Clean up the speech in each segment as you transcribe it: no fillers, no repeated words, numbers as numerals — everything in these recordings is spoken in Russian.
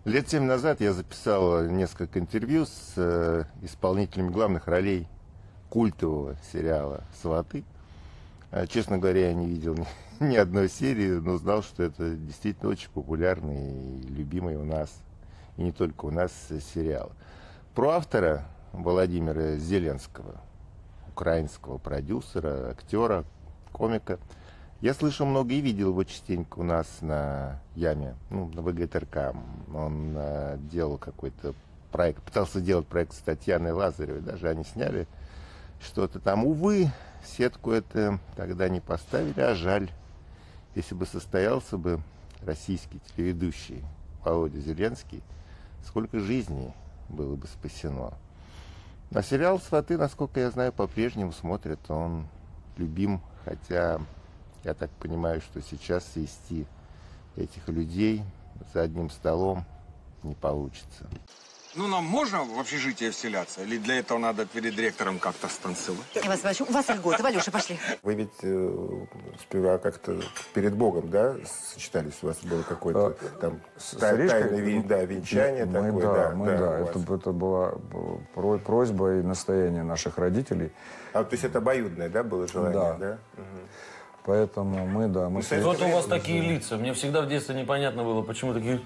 Лет 7 назад я записал несколько интервью с исполнителями главных ролей культового сериала «Сваты». Честно говоря, я не видел ни одной серии, но знал, что это действительно очень популярный и любимый у нас, и не только у нас, сериал. Про автора Владимира Зеленского, украинского продюсера, актера, комика, я слышал много и видел его частенько у нас на Яме, на ВГТРК. Он делал какой-то проект, пытался делать проект с Татьяной Лазаревой, даже они сняли что-то там. Увы, сетку это тогда не поставили, а жаль. Если бы состоялся бы российский телеведущий Володя Зеленский, сколько жизней было бы спасено. На сериал «Сваты», насколько я знаю, по-прежнему смотрят. Он любим, хотя я так понимаю, что сейчас свести этих людей за одним столом не получится. Ну, нам можно в общежитие вселяться? Или для этого надо перед ректором как-то станцевать? Иван Иванович, у вас льготы. Валюша, пошли. Вы ведь сперва как-то перед Богом, да, сочетались? У вас было какое-то там тайное венчание такое? Это была просьба и настояние наших родителей. То есть это обоюдное, да, было желание? Да. Поэтому мы. Вот у вас такие лица. Мне всегда в детстве непонятно было, почему такие...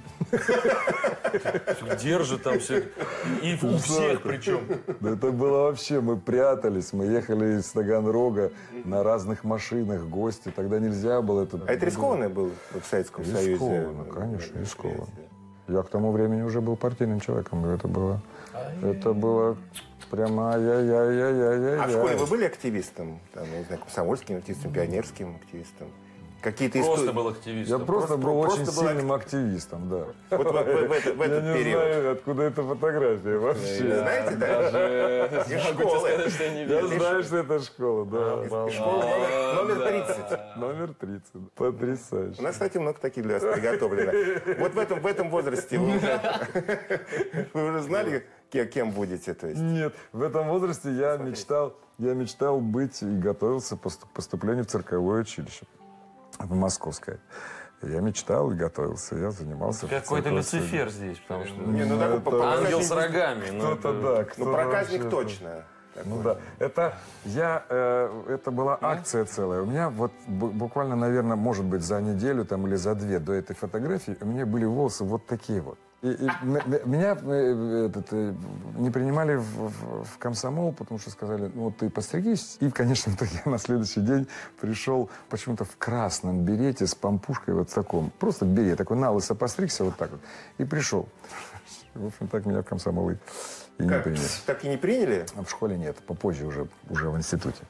Держат там все. И у всех причем. Да это было вообще, мы прятались, мы ехали из Таганрога на разных машинах, гости. Тогда нельзя было это... А это рискованно было в Советском Союзе? Рискованно, конечно, рискованно. Я к тому времени уже был партийным человеком. Это было прямо ай-яй-яй-яй-яй-яй. А в школе вы были активистом? Там, не знаю, комсомольским активистом, пионерским активистом? Какие-то Просто был активистом. Я просто был очень сильным активистом, да. Вот в этот период. Я не знаю, откуда эта фотография вообще. Знаете, да? Из школы. Я знаю, что это школа, да. Школа номер 30. Номер 30. Потрясающе. У нас, кстати, много таких для вас приготовлено. Вот в этом возрасте вы уже знали, кем будете? То есть? Нет, в этом возрасте я мечтал быть и готовился к поступлению в цирковое училище. В Московское. Я мечтал и готовился, я занимался. Какой-то Люцифер здесь, потому что... Ангел с рогами. Кто-то, да. Ну, проказник точно. Ну да. Это была акция целая. У меня вот буквально, наверное, может быть, за неделю там, или за две до этой фотографии у меня были волосы вот такие вот. И меня не принимали в комсомол, потому что сказали, ну, вот ты постригись. И, конечно, я на следующий день пришел почему-то в красном берете с помпушкой вот в таком. Просто берет, такой налысо постригся вот так вот. И пришел. В общем, так меня в комсомол и не приняли. Так и не приняли? А в школе нет, попозже уже в институте.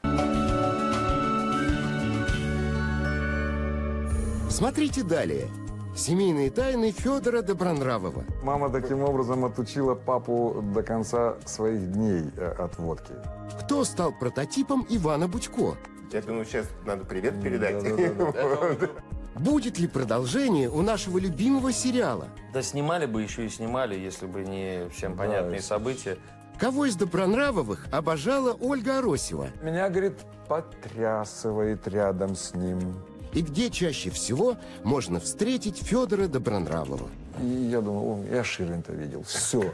Смотрите далее. Семейные тайны Федора Добронравова. Мама таким образом отучила папу до конца своих дней от водки. Кто стал прототипом Ивана Бутько? Я думаю, сейчас надо привет передать. Будет ли продолжение у нашего любимого сериала? Да снимали бы, еще и снимали, если бы не всем понятные события. Кого из Добронравовых обожала Ольга Аросева? Меня, говорит, потрясывает рядом с ним. И где чаще всего можно встретить Федора Добронравова? И я думаю, я Ширин-то видел. Все.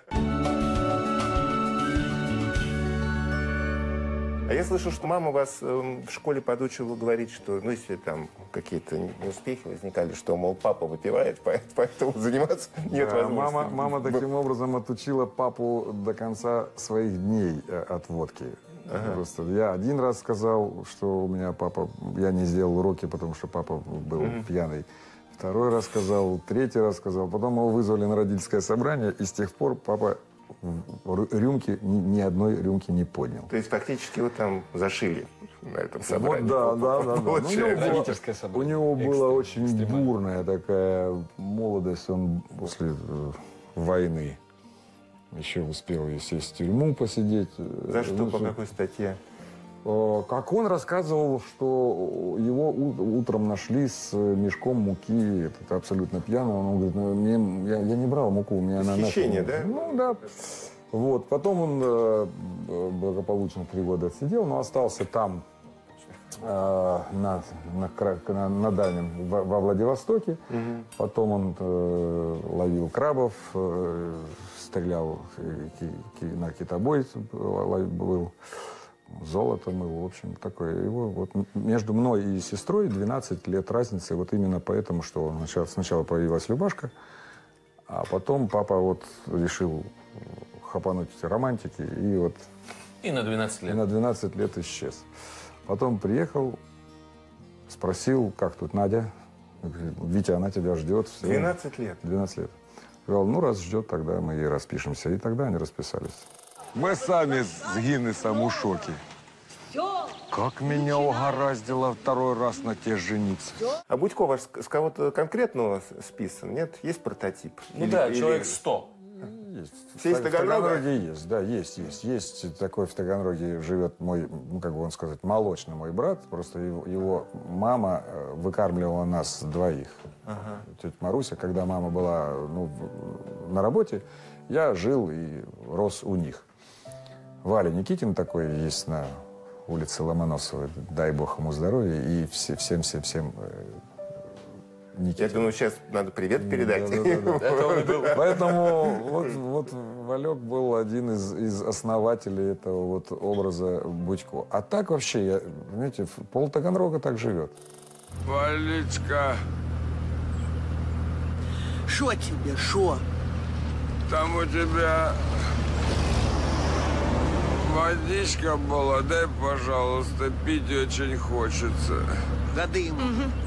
А я слышал, что мама вас в школе подучила говорить, что, ну, если там какие-то неуспехи возникали, что, мол, папа выпивает, поэтому заниматься нет возможности. Мама таким образом отучила папу до конца своих дней от водки. Просто я один раз сказал, что у меня папа, я не сделал уроки, потому что папа был пьяный. Второй раз сказал, третий раз сказал. Потом его вызвали на родительское собрание, и с тех пор папа рюмки, ни одной рюмки не поднял. То есть фактически его там зашили на этом собрании. Вот, да. Родительское собрание. У него была очень бурная такая молодость, он после войны. Еще успел и сесть в тюрьму посидеть. За что, по какой статье? Как он рассказывал, что его утром нашли с мешком муки, это абсолютно пьяного. Он говорит, ну, я не брал муку, у меня она... Хищение, да? Ну, да. Вот. Потом он благополучно 3 года отсидел, но остался там, на дальнем, во Владивостоке. Потом он ловил крабов, стрелял на китобой, был золото мыл. В общем, такое. Его вот между мной и сестрой 12 лет разницы. Вот именно поэтому, что сначала появилась Любашка, а потом папа вот решил хапануть эти романтики и вот... И на 12 лет. И на 12 лет исчез. Потом приехал, спросил, как тут Надя. Витя, она тебя ждет. Все. 12 лет? 12 лет. Сказал, ну, раз ждет, тогда мы и распишемся. И тогда они расписались. Мы сами с Гиннесом в шоке. Как меня угораздило второй раз на те жениться. А Будько ваш с кого-то конкретного списан? Нет? Есть прототип? Ну да, человек 100. Есть. Все из В Таганрога? Таганроге есть, да, есть. Есть такой в Таганроге живет мой, ну, как бы он сказать, молочный мой брат. Просто его мама выкармливала нас двоих. Тетя Маруся, когда мама была на работе, я жил и рос у них. Валя Никитин такой есть на улице Ломоносова, дай бог ему здоровья, и всем Никитин. Я думаю, сейчас надо привет передать. Это он и был. Поэтому вот Валек был один из основателей этого вот образа Будько. А так вообще, понимаете, пол Таганрога так живет. Валечка, Шо тебе, шо? там у тебя водичка была, дай, пожалуйста, пить очень хочется. Воды ему.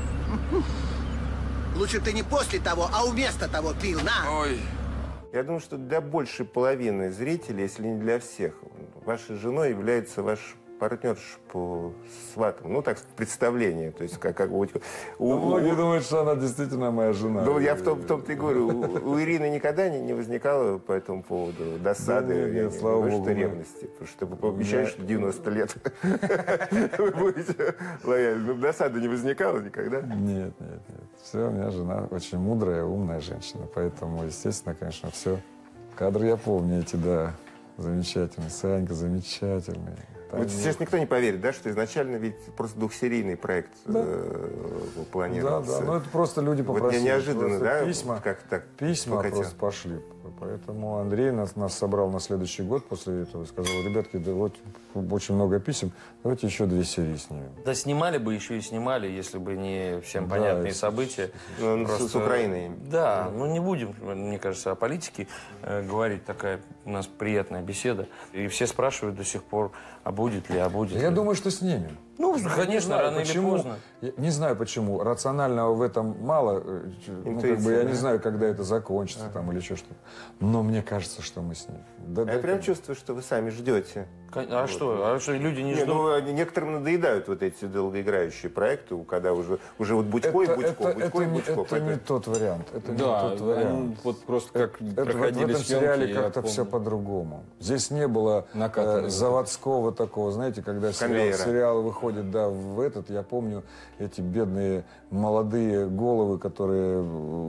Лучше ты не после того, а вместо того пил, на! Ой. Я думаю, что для большей половины зрителей, если не для всех, вашей женой является ваш партнер по сватам. Ну, так, представление. То есть, как Будько. Многие думают, что она действительно моя жена. Ну, я в том-то и говорю, у Ирины никогда не возникало по этому поводу досады, Нет, слава богу, ревности. Потому что вы пообещаешь, что 90 лет вы будете лояльны. Ну, досады не возникало никогда? Нет. Все, у меня жена очень мудрая, умная женщина. Поэтому, естественно, конечно, все. Кадры я помню эти, да, замечательные. Санька замечательный. Вот сейчас никто не поверит, да, что изначально ведь просто двухсерийный проект планировался. Да, но это просто люди попросили. Вот неожиданно, просто да? Письма, как так письма хотел. просто пошли. Поэтому Андрей нас собрал на следующий год после этого и сказал, ребятки, да вот очень много писем, давайте еще 2 серии снимем. Да снимали бы, еще и снимали, если бы не всем понятные события. Ну, с Украиной. Да, ну не будем, мне кажется, о политике говорить. Такая у нас приятная беседа. И все спрашивают до сих пор, а будет ли, а будет ли. Я думаю, что снимем. Ну, конечно, Не знаю, рано почему. или поздно. Я не знаю почему. Рационального в этом мало. Ну, как бы, я не знаю, когда это закончится там, или еще что-то. Но мне кажется, что мы снимем. Да, Я прям чувствую, что вы сами ждете. А что? А что, люди не Не, ждут? ну, некоторым надоедают вот эти долгоиграющие проекты, когда уже вот Будько и Будько, Будько и Будько. Это не тот вариант. Это Да, не тот вариант. вот просто как В проходили этом съемки, сериале я как-то помню. все по-другому. Здесь не было Накатанного. заводского такого, знаете, когда Конвейера. сериал выходит, да, в этот, я помню эти бедные молодые головы, которые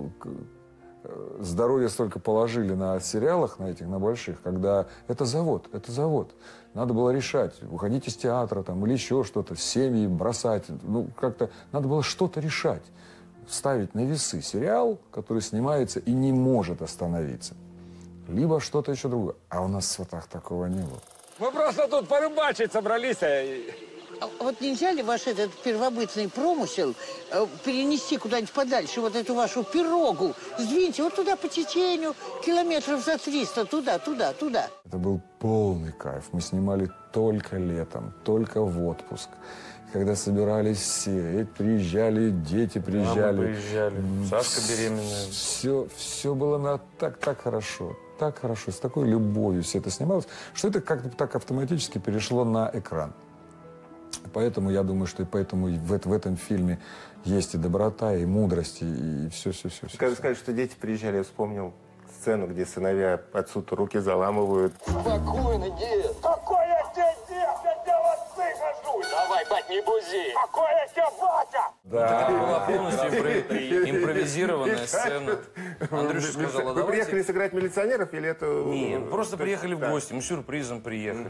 здоровье столько положили на сериалах, на этих, на больших, когда это завод. Надо было решать, уходить из театра там, или еще что-то, семьи бросать. Ну, как-то надо было что-то решать. Ставить на весы сериал, который снимается и не может остановиться. Либо что-то еще другое. А у нас в «Сватах» такого не было. Мы просто тут порыбачить собрались. Вот нельзя ли ваш этот первобытный промысел перенести куда-нибудь подальше, вот эту вашу пирогу? Сдвиньте вот туда по течению, километров за 300, туда. Это был полный кайф. Мы снимали только летом, только в отпуск. Когда собирались все, приезжали, дети приезжали. Мамы приезжали, Сашка беременная. Все было так хорошо, с такой любовью все это снималось, что это как-то так автоматически перешло на экран. Поэтому я думаю, что и поэтому и в этом фильме есть и доброта, и мудрость, и все. Когда сказали, что дети приезжали, я вспомнил сцену, где сыновья отцу-то руки заламывают. Спокойно, дед. Какой я тебе дед? Я тебя в отцы хожу. Давай, бать, не бузи. Какой я тебе батя? Это была полностью импровизированная сцена. Андрюша сказал, Вы приехали сыграть милиционеров или это... Нет, просто приехали в гости, мы с сюрпризом приехали.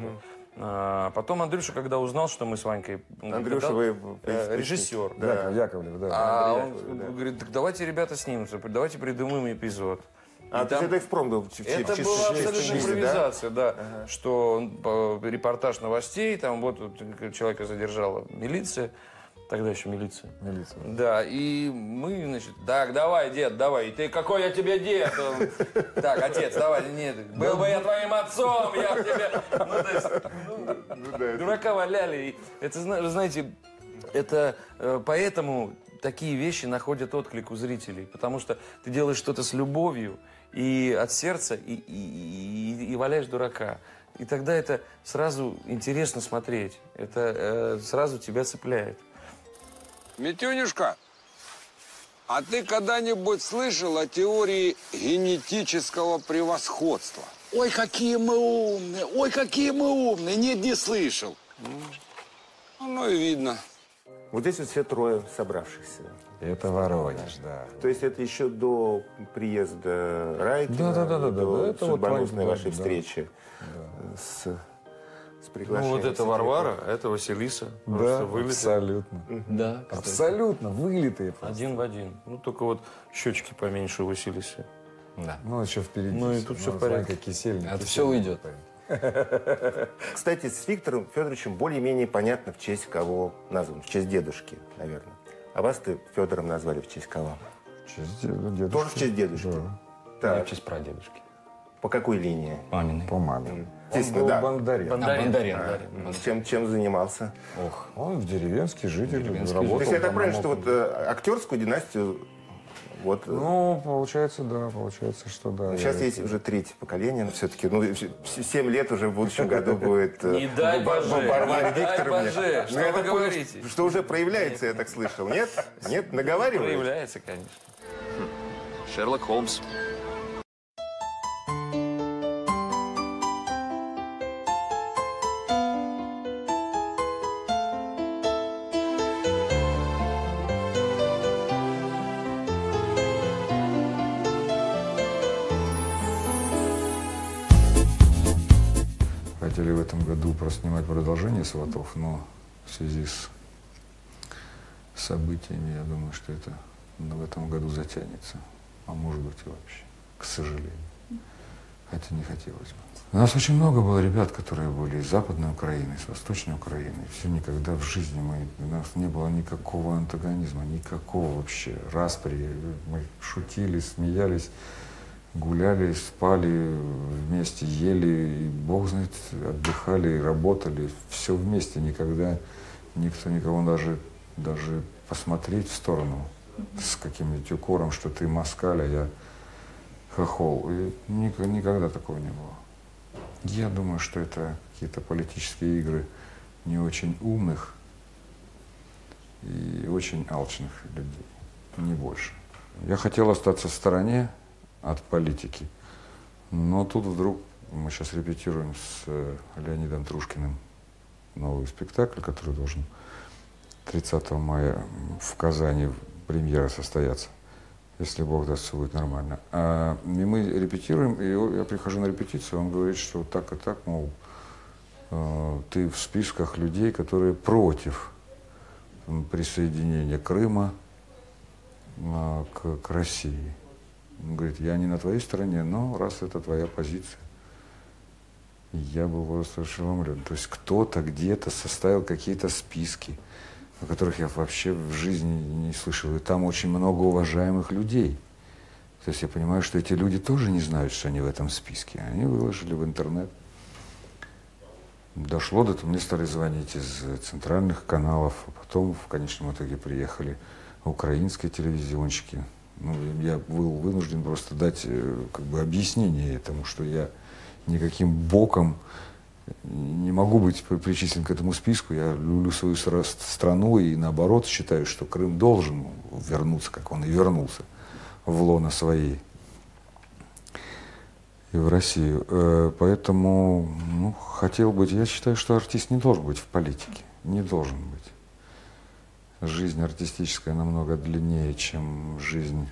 Потом Андрюша, когда узнал, что мы с Ванькой... Андрюша, вы... режиссер. Да. Яковлев, да. А он говорит, так давайте, ребята, снимемся, давайте придумаем эпизод. А, то есть это экспром был? Это была абсолютно импровизация, да. Что репортаж новостей, там вот человека задержала милиция, тогда еще милиция. Да, и мы, значит, так, давай, дед, давай. И ты, какой я тебе дед? Так, отец, давай, нет, был бы я твоим отцом, я бы тебе... Ну, то есть, дурака валяли. Это, знаете, это поэтому такие вещи находят отклик у зрителей, потому что ты делаешь что-то с любовью и от сердца, и валяешь дурака. И тогда это сразу интересно смотреть, это сразу тебя цепляет. Митюнюшка, а ты когда-нибудь слышал о теории генетического превосходства? Ой, какие мы умные, ой, какие мы умные. Нет, не слышал. Ну и видно. Вот здесь вот все трое собравшихся. Это Воронеж, да. То есть это еще до приезда Райкина, Да. до Это вот судьбоносной да, вашей да. встречи с Ну приглашением. вот это Варвара, это Василиса. Просто вылитые. абсолютно. Да, Абсолютно вылитые. один в один. Ну только вот щечки поменьше у Василисы. Ну, еще впереди. Ну, и тут всё в порядке. Это все уйдет. Кстати, с Виктором Федоровичем более-менее понятно, в честь кого назван. В честь дедушки, наверное. А вас-то Федором назвали в честь кого? В честь дедушки. Тоже в честь дедушки? Да. Так. В честь прадедушки. По какой линии? Маминой. По маме. Естественно, Он был да. Бондарем. Бондарем. Чем занимался? Он деревенский житель, То работал. есть я так там понимаю, на что вот актерскую династию вот... Ну, получается, да, что да. Сейчас есть уже третье поколение, но все-таки, 7 лет уже в будущем году будет Не дай боже, Варваре не дай Викторовне. боже, что Ну, я вы так понял, говорите? что уже проявляется, я так слышал. Нет? Нет? Наговаривают? Проявляется, конечно. Шерлок Холмс. Хотели в этом году просто снимать продолжение «Сватов», но в связи с событиями, я думаю, что это в этом году затянется. А может быть и вообще, к сожалению. Хотя не хотелось бы. У нас очень много было ребят, которые были из Западной Украины, из Восточной Украины. Все никогда в жизни у нас не было никакого антагонизма, никакого вообще распри. Мы шутили, смеялись, гуляли, спали вместе, ели, и бог знает, отдыхали, работали. Все вместе, никогда никто никого даже посмотреть в сторону с каким-нибудь укором, что ты москаль, а я хохол. И никогда такого не было. Я думаю, что это какие-то политические игры не очень умных и очень алчных людей, не больше. Я хотел остаться в стороне от политики, но тут вдруг мы сейчас репетируем с Леонидом Трушкиным новый спектакль, который должен 30 мая в Казани премьера состояться. Если Бог даст, все будет нормально. И мы репетируем, и я прихожу на репетицию, он говорит, что так и так, мол, ты в списках людей, которые против присоединения Крыма к России. Он говорит, я не на твоей стороне, но раз это твоя позиция. Я был просто ошеломлен. То есть кто-то где-то составил какие-то списки, о которых я вообще в жизни не слышал. И там очень много уважаемых людей. То есть я понимаю, что эти люди тоже не знают, что они в этом списке. Они выложили в интернет. Дошло до того, мне стали звонить из центральных каналов, а потом в конечном итоге приехали украинские телевизионщики. Ну, я был вынужден просто дать как бы объяснение этому, что я никаким боком не могу быть причислен к этому списку. Я люблю свою страну и, наоборот, считаю, что Крым должен вернуться, как он и вернулся, в лоно своей и в Россию. Поэтому, хотел быть... Я считаю, что артист не должен быть в политике. Не должен быть. Жизнь артистическая намного длиннее, чем жизнь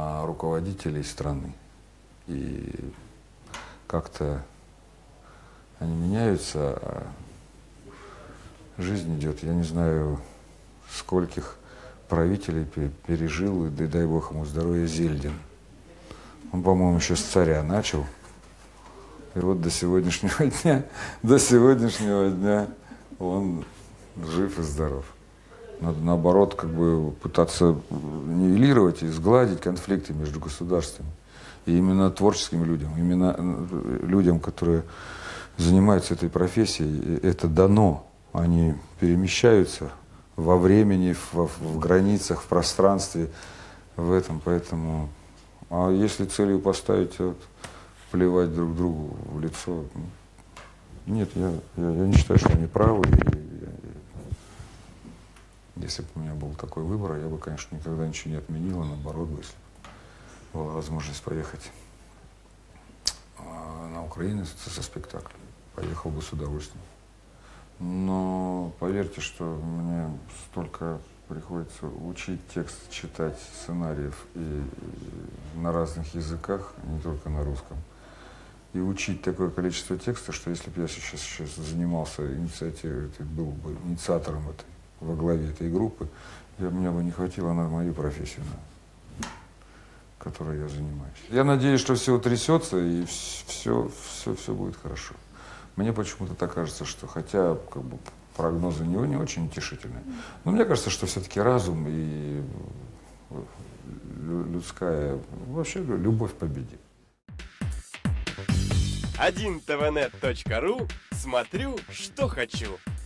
руководителей страны. И как-то Они меняются, а жизнь идет. Я не знаю, скольких правителей пережил, и дай бог ему здоровья, Зельдин. Он, по-моему, еще с царя начал. И вот до сегодняшнего дня он жив и здоров. Надо, наоборот, как бы пытаться нивелировать и сгладить конфликты между государствами. И именно творческим людям, именно людям, которые занимаются этой профессией, это дано. Они перемещаются во времени, в границах, в пространстве, в этом. Поэтому, а если целью поставить вот, плевать друг другу в лицо, нет, я не считаю, что они правы. Если бы у меня был такой выбор, я бы, конечно, никогда ничего не отменил, а наоборот, бы, если была возможность поехать на Украину со спектаклем, поехал бы с удовольствием. Но поверьте, что мне столько приходится учить текст, читать сценариев и на разных языках, не только на русском, и учить такое количество текста, что если бы я сейчас занимался инициативой, был бы инициатором во главе этой группы, мне бы не хватило на мою профессию, которой я занимаюсь. Я надеюсь, что все утрясется и все будет хорошо. Мне почему-то так кажется, что хотя как бы, прогнозы не очень утешительные, но мне кажется, что все-таки разум и людская, вообще любовь победит. 1tvnet.ru. Смотрю, что хочу.